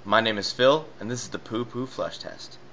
My name is Phil, and this is the Poo Poo Flush Test.